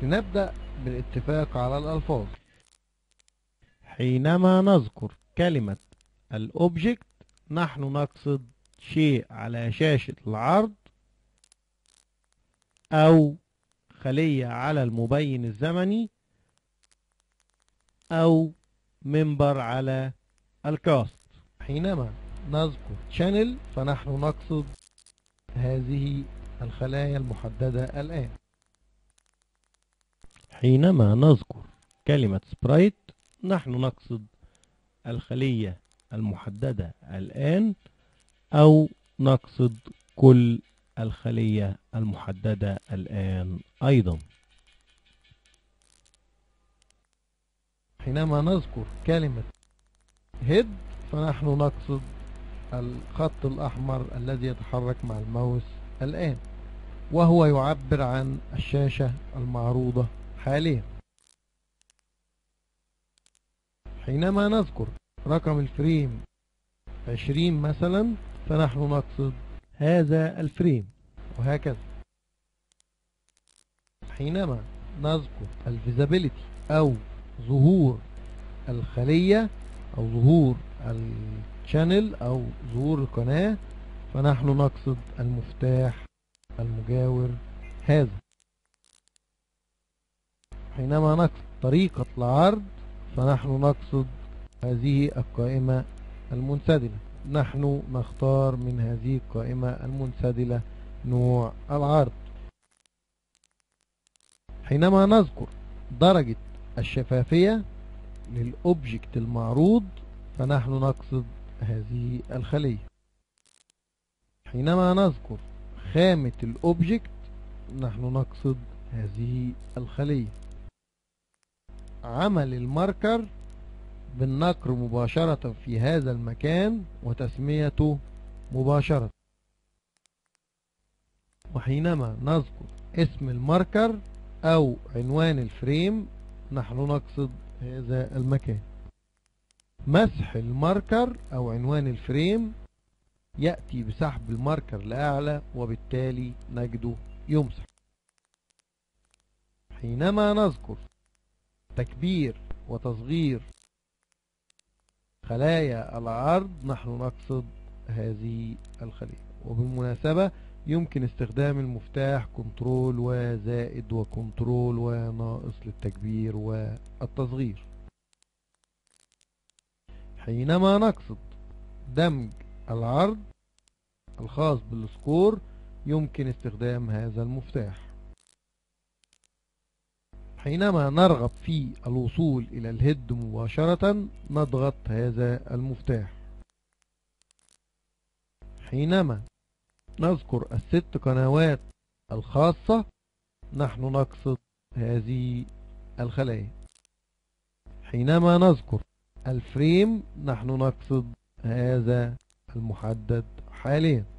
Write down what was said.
لنبدأ بالاتفاق على الألفاظ. حينما نذكر كلمة الأوبجكت نحن نقصد شيء على شاشة العرض أو خلية على المبين الزمني أو منبر على الكاست. حينما نذكر channel فنحن نقصد هذه الخلايا المحددة الآن. حينما نذكر كلمة سبرايت نحن نقصد الخلية المحددة الآن أو نقصد كل الخلية المحددة الآن أيضا. حينما نذكر كلمة head فنحن نقصد الخط الأحمر الذي يتحرك مع الماوس الآن، وهو يعبر عن الشاشة المعروضة حاليا. حينما نذكر رقم الفريم 20 مثلا فنحن نقصد هذا الفريم، وهكذا. حينما نذكر الفيزابيليتي أو ظهور الخلية أو ظهور الشانل أو ظهور القناة فنحن نقصد المفتاح المجاور هذا. حينما نقصد طريقة العرض فنحن نقصد هذه القائمة المنسدلة. نحن نختار من هذه القائمة المنسدلة نوع العرض. حينما نذكر درجة الشفافية للأوبجكت المعروض فنحن نقصد هذه الخلية. حينما نذكر خامة الأوبجكت نحن نقصد هذه الخلية. عمل الماركر بالنقر مباشرة في هذا المكان وتسميته مباشرة. وحينما نذكر اسم الماركر أو عنوان الفريم نحن نقصد هذا المكان. مسح الماركر أو عنوان الفريم يأتي بسحب الماركر لأعلى وبالتالي نجده يمسح. حينما نذكر تكبير وتصغير خلايا العرض نحن نقصد هذه الخلية. وبالمناسبة يمكن استخدام المفتاح كنترول وزائد وكنترول وناقص للتكبير والتصغير. حينما نقصد دمج العرض الخاص بالسكور يمكن استخدام هذا المفتاح. حينما نرغب في الوصول إلى الهيد مباشرة نضغط هذا المفتاح. حينما نذكر الست قنوات الخاصة نحن نقصد هذه الخلايا. حينما نذكر الفريم نحن نقصد هذا المحدد حاليا.